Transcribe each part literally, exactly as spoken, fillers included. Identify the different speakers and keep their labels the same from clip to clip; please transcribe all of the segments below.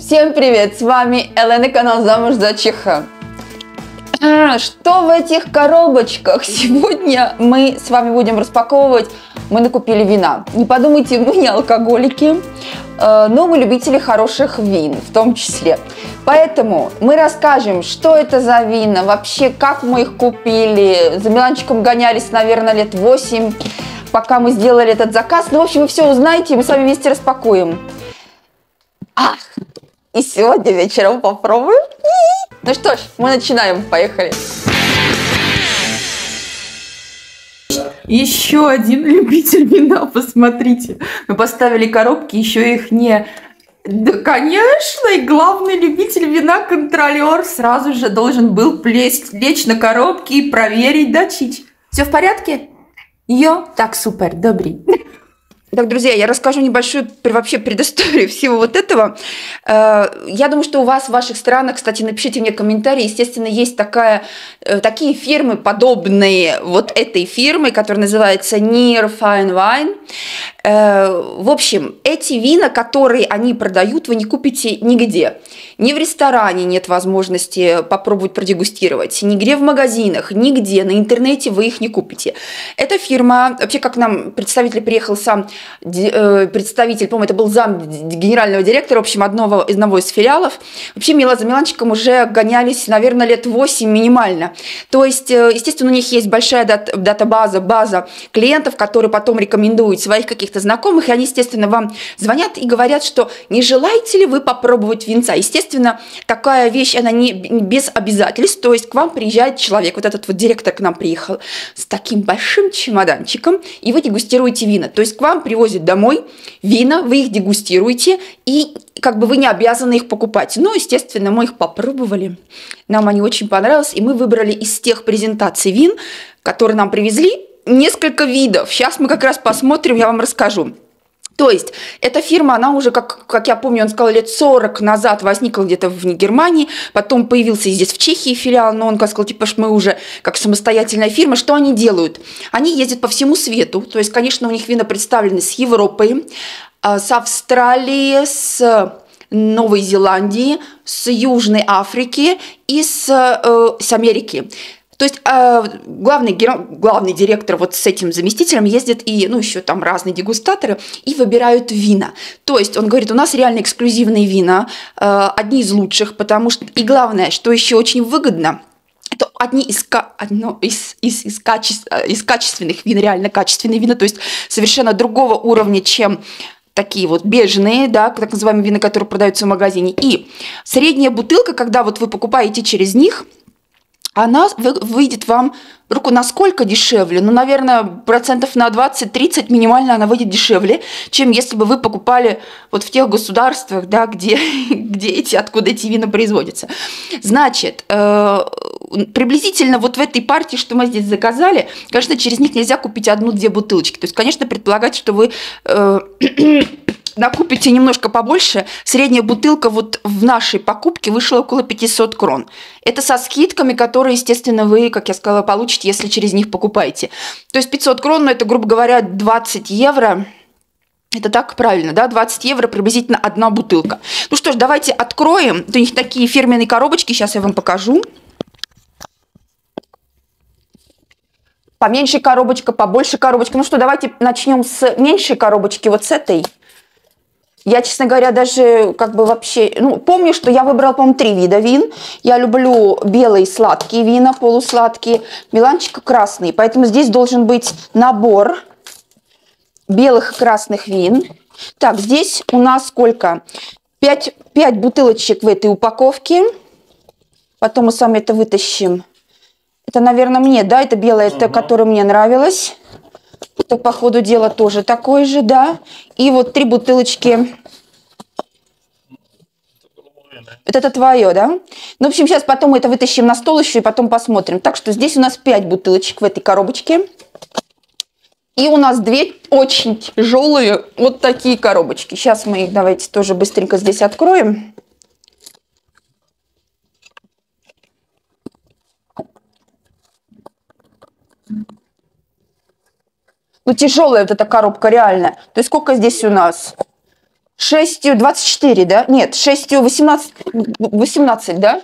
Speaker 1: Всем привет, с вами Елена, канал «Замуж за Чеха». Что в этих коробочках? Сегодня мы с вами будем распаковывать. Мы накупили вина. Не подумайте, мы не алкоголики, но мы любители хороших вин в том числе. Поэтому мы расскажем, что это за вина, вообще как мы их купили. За Миланчиком гонялись, наверное, лет восемь, пока мы сделали этот заказ. Ну, в общем, вы все узнаете, и мы с вами вместе распакуем. Ах! И сегодня вечером попробуем. Ну что ж, мы начинаем. Поехали. Еще один любитель вина, посмотрите. Мы поставили коробки, еще их не... Да, конечно, и главный любитель вина, контролер, сразу же должен был плесть, лечь на коробки и проверить, да, Чич? Все в порядке? Йо? Так, супер, добрый. Так, друзья, я расскажу небольшую вообще предысторию всего вот этого. Я думаю, что у вас в ваших странах, кстати, напишите мне комментарии. Естественно, есть такая, такие фирмы, подобные вот этой фирмы, которая называется Near Fine Wine. В общем, эти вина, которые они продают, вы не купите нигде. Ни в ресторане нет возможности попробовать продегустировать, нигде в магазинах, нигде, на интернете вы их не купите. Эта фирма, вообще, как нам представитель приехал сам, представитель, по-моему, это был зам генерального директора, в общем, одного, одного из филиалов. Вообще, Мила за Миланчиком уже гонялись, наверное, лет восемь минимально. То есть, естественно, у них есть большая дат дата-база, база клиентов, которые потом рекомендуют своих каких-то знакомых, и они, естественно, вам звонят и говорят, что не желаете ли вы попробовать винца. Естественно, такая вещь, она не без обязательств, то есть к вам приезжает человек, вот этот вот директор к нам приехал с таким большим чемоданчиком, и вы дегустируете вина. То есть к вам привозят домой вина, вы их дегустируете, и как бы вы не обязаны их покупать. Но, естественно, мы их попробовали, нам они очень понравились, и мы выбрали из тех презентаций вин, которые нам привезли, несколько видов. Сейчас мы как раз посмотрим, я вам расскажу. То есть, эта фирма, она уже, как, как я помню, он сказал, лет сорок назад возникла где-то в Германии, потом появился здесь в Чехии филиал, но он сказал, типа, что мы уже как самостоятельная фирма. Что они делают? Они ездят по всему свету, то есть, конечно, у них вина представлены с Европой, с Австралии, с Новой Зеландии, с Южной Африки и с, с Америки. То есть э, главный, главный директор вот с этим заместителем ездит, и, ну, еще там разные дегустаторы, и выбирают вина. То есть он говорит, у нас реально эксклюзивные вина, э, одни из лучших, потому что, и главное, что еще очень выгодно, это одни из, одно из, из, из, качеств, из качественных вин, реально качественные вина, то есть совершенно другого уровня, чем такие вот беженые, да, так называемые вина, которые продаются в магазине. И средняя бутылка, когда вот вы покупаете через них, она выйдет вам руку насколько дешевле? Ну, наверное, процентов на двадцать-тридцать минимально она выйдет дешевле, чем если бы вы покупали вот в тех государствах, да, где, где эти, откуда эти вина производятся. Значит, э, приблизительно вот в этой партии, что мы здесь заказали, конечно, через них нельзя купить одну-две бутылочки. То есть, конечно, предполагать, что вы... Э, накупите немножко побольше, средняя бутылка вот в нашей покупке вышла около пятисот крон. Это со скидками, которые, естественно, вы, как я сказала, получите, если через них покупаете. То есть пятьсот крон, ну, это, грубо говоря, двадцать евро. Это так правильно, да? двадцать евро приблизительно одна бутылка. Ну что ж, давайте откроем. У них такие фирменные коробочки, сейчас я вам покажу. Поменьше коробочка, побольше коробочка. Ну что, давайте начнем с меньшей коробочки, вот с этой. Я, честно говоря, даже как бы вообще... Ну, помню, что я выбрала, по-моему, три вида вин. Я люблю белые сладкие вина, полусладкие, Миланчика красные. Поэтому здесь должен быть набор белых и красных вин. Так, здесь у нас сколько? пять, пять бутылочек в этой упаковке. Потом мы с вами это вытащим. Это, наверное, мне, да? Это белое, это, uh-huh. которое мне нравилось. Это, по ходу дела, тоже такой же, да. И вот три бутылочки. Вот это твое, да? Ну, в общем, сейчас потом мы это вытащим на стол еще и потом посмотрим. Так что здесь у нас пять бутылочек в этой коробочке. И у нас две очень тяжелые вот такие коробочки. Сейчас мы их давайте тоже быстренько здесь откроем. Ну, тяжелая вот эта коробка, реально. То есть сколько здесь у нас?
Speaker 2: шестью двадцать четыре, да? Нет, шестью восемнадцать, восемнадцать, да?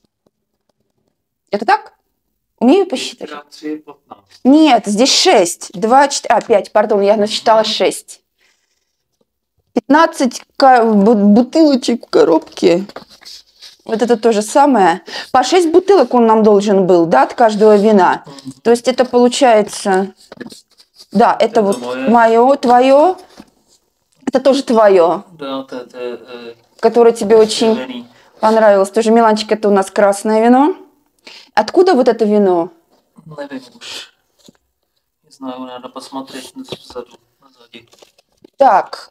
Speaker 2: Это так? Умею посчитать? Нет, здесь шесть. два, четыре, а, пять, пардон, я насчитала шесть. пятнадцать бутылочек в коробке. Вот это то же самое. По шесть бутылок он нам должен был, да, от каждого вина. То есть это получается... Да, это, это вот мое, твое. Это тоже твое. Да, вот это... Э, которое тебе очень вини. Понравилось. Тоже, Миланчик, это у нас красное вино. Откуда вот это вино?
Speaker 3: Не знаю, надо посмотреть на сзади.
Speaker 2: Так.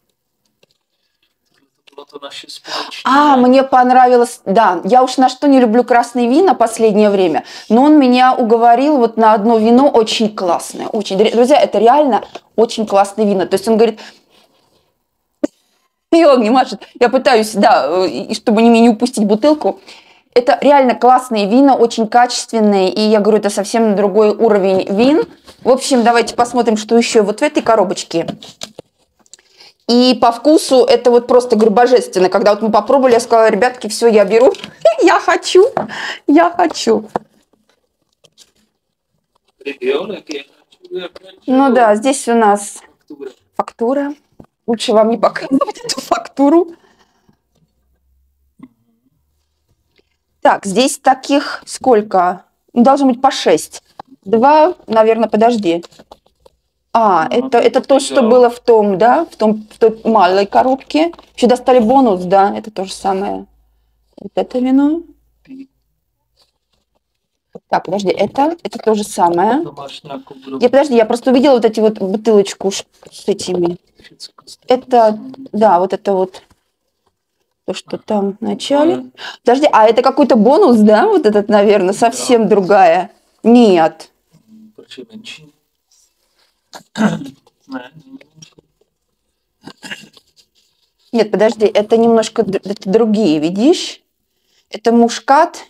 Speaker 2: А, мне понравилось, да, я уж на что не люблю красные вина последнее время, но он меня уговорил вот на одно вино очень классное, очень, друзья, это реально очень классное вино, то есть он говорит, и он не машет, я пытаюсь, да, и чтобы не, не упустить бутылку, это реально классные вина, очень качественные, и я говорю, это совсем другой уровень вин. В общем, давайте посмотрим, что еще вот в этой коробочке. И по вкусу это вот просто, говорю, божественно. Когда вот мы попробовали, я сказала, ребятки, все, я беру, я хочу, я хочу. Ну да, здесь у нас фактура. Лучше вам не показывать эту фактуру. Так, здесь таких сколько? Должно быть по шесть. Два, наверное, подожди. А, ну, это, это то, что было в том, да, в, том, в той малой коробке. Еще достали бонус, да, это то же самое. Вот это вино. Так, подожди, это, это то же самое. Я, подожди, я просто увидела вот эти вот бутылочку с этими. Это, да, вот это вот то, что там в начале. Подожди, а это какой-то бонус, да, вот этот, наверное, совсем другая? Нет. Нет, подожди, это немножко это другие, видишь? Это мушкат.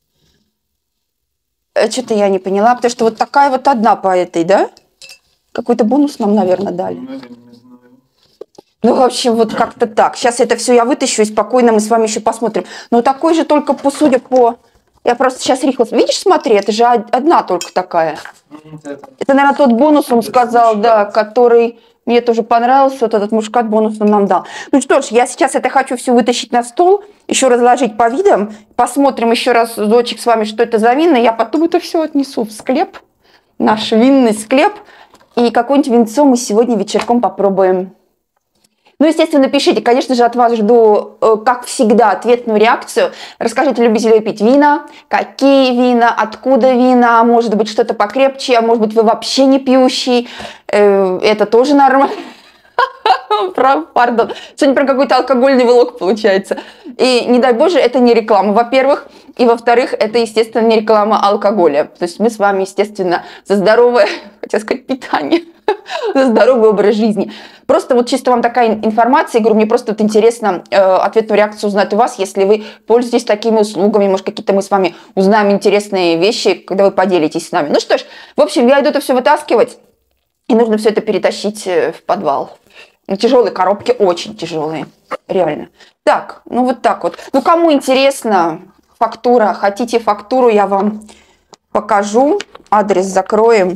Speaker 2: Что-то я не поняла, потому что вот такая вот одна по этой, да? Какой-то бонус нам, наверное, дали. Ну, в общем, вот как-то так. Сейчас это все я вытащу, и спокойно мы с вами еще посмотрим. Но такой же только, по, судя по... Я просто сейчас рихлась. Видишь, смотри, это же одна только такая. Это, наверное, тот бонус, он сказал, да, который мне тоже понравился. Вот этот мушкат бонус он нам дал. Ну что ж, я сейчас это хочу все вытащить на стол, еще разложить по видам. Посмотрим еще раз, дочек, с вами, что это за вина. Я потом это все отнесу в склеп, наш винный склеп. И какое-нибудь винцо мы сегодня вечерком попробуем. Ну, естественно, пишите, конечно же, от вас жду, как всегда, ответную реакцию. Расскажите, любите ли вы пить вина, какие вина, откуда вина, может быть, что-то покрепче, а может быть, вы вообще не пьющий. Это тоже нормально. Пардон. Сегодня про какой-то алкогольный влог получается. И, не дай боже, это не реклама, во-первых. И, во-вторых, это, естественно, не реклама алкоголя. То есть мы с вами, естественно, за здоровое, хотела сказать, питание, за здоровый образ жизни. Просто вот чисто вам такая информация, я говорю, мне просто вот интересно э, ответную реакцию узнать у вас, если вы пользуетесь такими услугами, может, какие-то мы с вами узнаем интересные вещи, когда вы поделитесь с нами. Ну что ж, в общем, я иду это все вытаскивать, и нужно все это перетащить в подвал. Тяжелые коробки, очень тяжелые, реально. Так, ну вот так вот. Ну, кому интересно фактура, хотите фактуру, я вам покажу. Адрес закроем.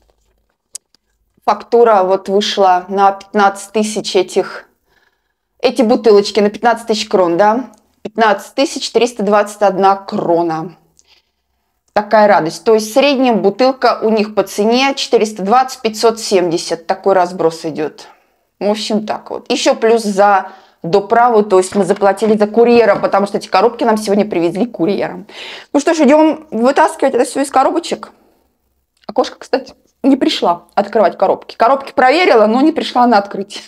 Speaker 2: Фактура вот вышла на пятнадцать тысяч этих, эти бутылочки, на пятнадцать тысяч крон, да? пятнадцать тысяч триста двадцать одна крона. Такая радость. То есть в среднем бутылка у них по цене четыреста двадцать — пятьсот семьдесят. Такой разброс идет. В общем, так вот. Еще плюс за доправу, то есть мы заплатили за курьера, потому что эти коробки нам сегодня привезли курьером. Ну что ж, идем вытаскивать это все из коробочек. Окошко, кстати, не пришла открывать коробки. Коробки проверила, но не пришла на открытие.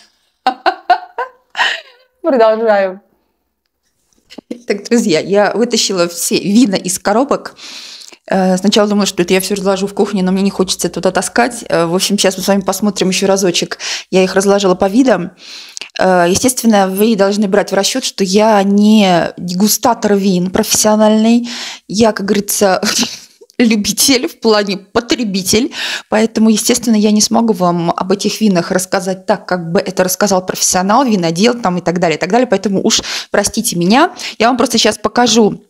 Speaker 2: Продолжаем.
Speaker 1: Так, друзья, я вытащила все вина из коробок. Сначала думала, что это я все разложу в кухне, но мне не хочется туда таскать. В общем, сейчас мы с вами посмотрим еще разочек. Я их разложила по видам. Естественно, вы должны брать в расчет, что я не дегустатор вин профессиональный. Я, как говорится, любитель, в плане потребитель, поэтому, естественно, я не смогу вам об этих винах рассказать так, как бы это рассказал профессионал, винодел там и так далее, и так далее, поэтому уж простите меня. Я вам просто сейчас покажу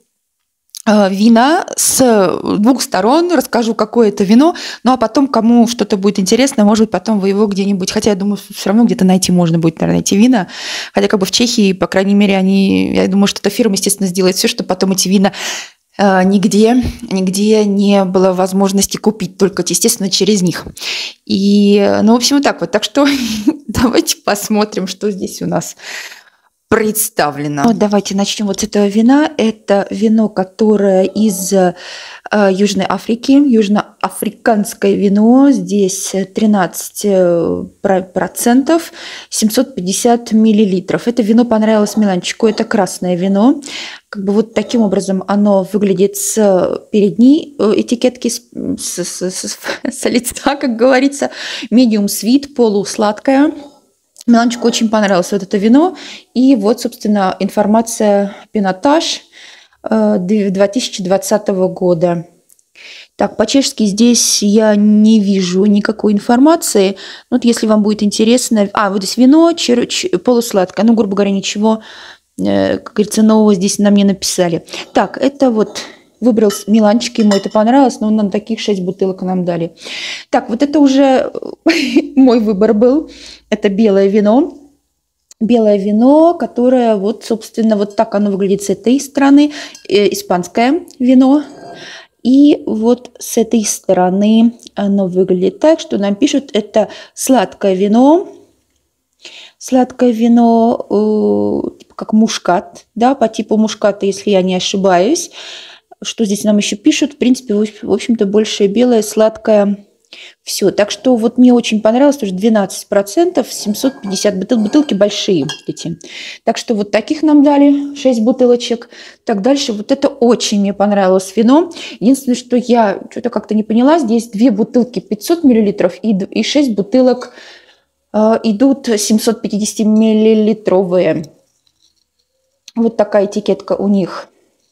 Speaker 1: вина с двух сторон, расскажу, какое это вино, ну а потом, кому что-то будет интересно, может быть, потом вы его где-нибудь, хотя я думаю, все равно где-то найти можно будет, наверное, эти вина, хотя как бы в Чехии, по крайней мере, они, я думаю, что эта фирма, естественно, сделает все, чтобы потом эти вина э, нигде, нигде не было возможности купить, только, естественно, через них. И, ну, в общем, вот так вот. Так что давайте посмотрим, что здесь у нас представлено. Вот давайте начнем вот с этого вина. Это вино, которое из э, Южной Африки, южноафриканское вино. Здесь тринадцать процентов, семьсот пятьдесят миллилитров. Это вино понравилось Миланчику. Это красное вино. Как бы вот таким образом оно выглядит с передней этикетки, с, с, с, с, с лица, как говорится. Medium sweet, полусладкое. Миланчику очень понравилось вот это вино. И вот, собственно, информация пинотаж две тысячи двадцатого года. Так, по-чешски здесь я не вижу никакой информации. Вот если вам будет интересно... А, вот здесь вино чер... полусладкое. Ну, грубо говоря, ничего, как говорится, нового здесь нам не написали. Так, это вот... Выбрал Миланчик, ему это понравилось, но он нам таких шесть бутылок нам дали. Так, вот это уже мой выбор был. Это белое вино. Белое вино, которое вот, собственно, вот так оно выглядит с этой стороны. Испанское вино. И вот с этой стороны оно выглядит так, что нам пишут, это сладкое вино. Сладкое вино, э, как мушкат, да, по типу мушката, если я не ошибаюсь. Что здесь нам еще пишут? В принципе, в общем-то, больше белое, сладкое. Все. Так что вот мне очень понравилось, тоже двенадцать процентов, семьсот пятьдесят бутыл, бутылки большие эти. Так что вот таких нам дали шесть бутылочек. Так, дальше вот это очень мне понравилось вино. Единственное, что я что-то как-то не поняла, здесь две бутылки пятьсот миллилитров и, и шесть бутылок э, идут семьсот пятьдесят миллилитровые. Вот такая этикетка у них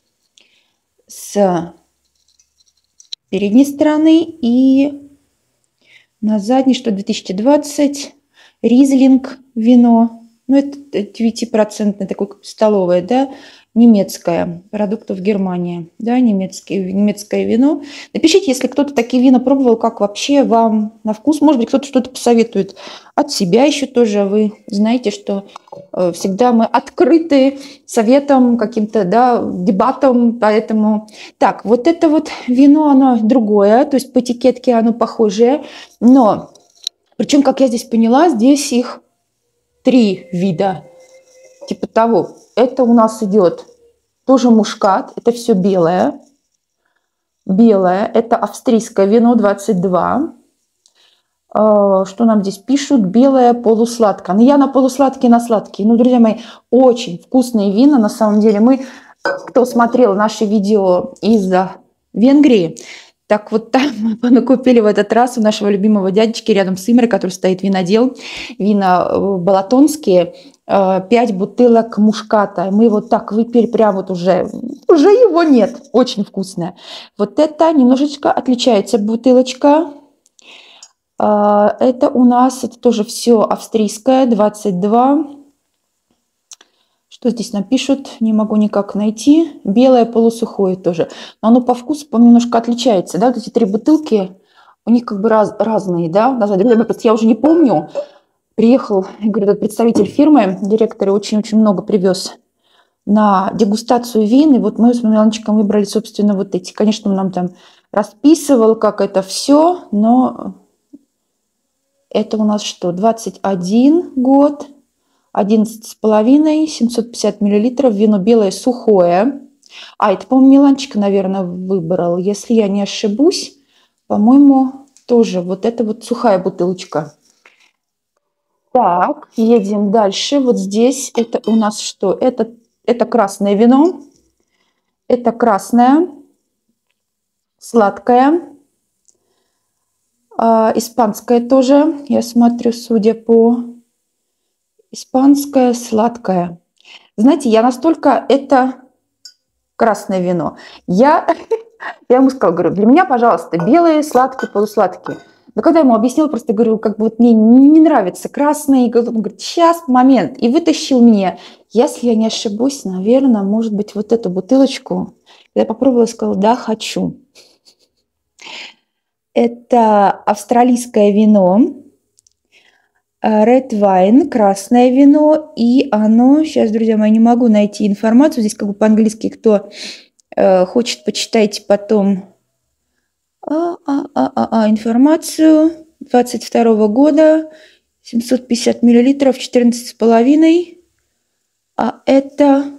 Speaker 1: с передней стороны и на задней, что две тысячи двадцать, Ризлинг вино, ну это девять процентов такое столовое, да, немецкое, продуктов Германии, да, немецкое, немецкое вино. Напишите, если кто-то такие вина пробовал, как вообще вам на вкус, может быть, кто-то что-то посоветует от себя еще тоже. Вы знаете, что э, всегда мы открыты советам, каким-то, да, дебатам, поэтому... Так, вот это вот вино, оно другое, то есть по этикетке оно похожее, но, причем, как я здесь поняла, здесь их три вида, типа того. Это у нас идет тоже мушкат, это все белое. Белое, это австрийское вино двадцать два. Что нам здесь пишут? Белое, полусладкое. Ну, я на полусладкие, на сладкие. Ну, друзья мои, очень вкусные вина. На самом деле, мы, кто смотрел наши видео из Венгрии, так вот там мы накупили в этот раз у нашего любимого дядечки рядом с Имрой, который стоит винодел, вина балатонские, пять бутылок мушката. Мы вот так выпили, прям вот уже, уже его нет. Очень вкусное. Вот это немножечко отличается бутылочка. Это у нас, это тоже все австрийское, двадцать два. Что здесь напишут? Не могу никак найти. Белое, полусухое тоже. Но оно по вкусу немножко отличается. Да? Вот эти три бутылки, у них как бы раз, разные. Да? Я уже не помню. Приехал, я говорю, этот представитель фирмы, директор очень-очень много привез на дегустацию вин. И вот мы с Миланчиком выбрали, собственно, вот эти. Конечно, он нам там расписывал, как это все, но это у нас что? двадцать один год, одиннадцать с половиной, семьсот пятьдесят миллилитров, вино белое, сухое. А, это, по-моему, Миланчик, наверное, выбрал. Если я не ошибусь, по-моему, тоже вот это вот сухая бутылочка. Так, едем дальше. Вот здесь это у нас что? Это, это красное вино. Это красное, сладкое. А, испанское тоже. Я смотрю, судя по... Испанское, сладкое. Знаете, я настолько... Это красное вино. Я
Speaker 2: Я ему сказала, говорю, для меня, пожалуйста, белые, сладкие, полусладкие. Но когда я ему объяснила, просто говорю, как бы вот мне не нравится красный. Он говорит, сейчас, момент. И вытащил мне, если я не ошибусь, наверное, может быть, вот эту бутылочку. Я попробовала и сказала, да, хочу. Это австралийское вино, Red Wine, красное вино, и оно, сейчас, друзья мои, не могу найти информацию, здесь как бы по-английски, кто э, хочет, почитайте потом а, а, а, а, а, информацию двадцать второго года, семьсот пятьдесят миллилитров, четырнадцать с половиной, а это,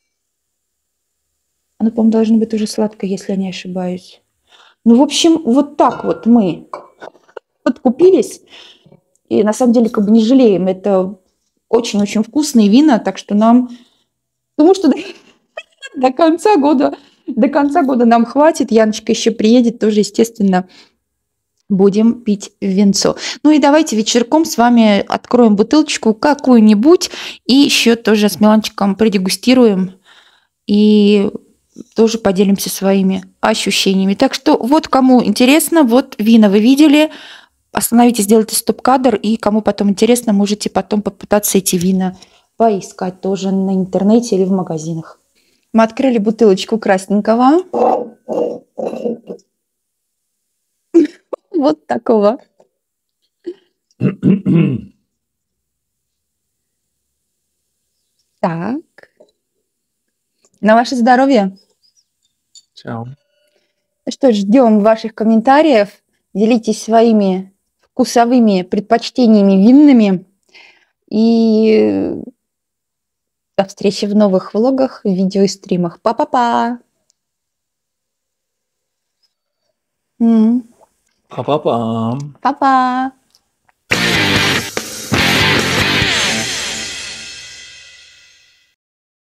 Speaker 2: оно, по-моему, должно быть уже сладкое, если я не ошибаюсь. Ну, в общем, вот так вот мы подкупились. И на самом деле как бы не жалеем. Это очень-очень вкусные вина, так что нам... Думаю, что до, до конца года до конца года нам хватит. Яночка еще приедет, тоже, естественно, будем пить винцо. Ну и давайте вечерком с вами откроем бутылочку какую-нибудь и еще тоже с Миланчиком продегустируем и тоже поделимся своими ощущениями. Так что вот кому интересно, вот вина вы видели. Остановитесь, сделайте стоп-кадр, и кому потом интересно, можете потом попытаться эти вина поискать тоже на интернете или в магазинах. Мы открыли бутылочку красненького. Вот такого. Так. На ваше здоровье.
Speaker 3: Чао.
Speaker 2: Что ж, ждем ваших комментариев. Делитесь своими вкусовыми предпочтениями винными. И до встречи в новых влогах, видео и стримах. Па-па-па!
Speaker 3: Па-па-па.
Speaker 2: Па-па!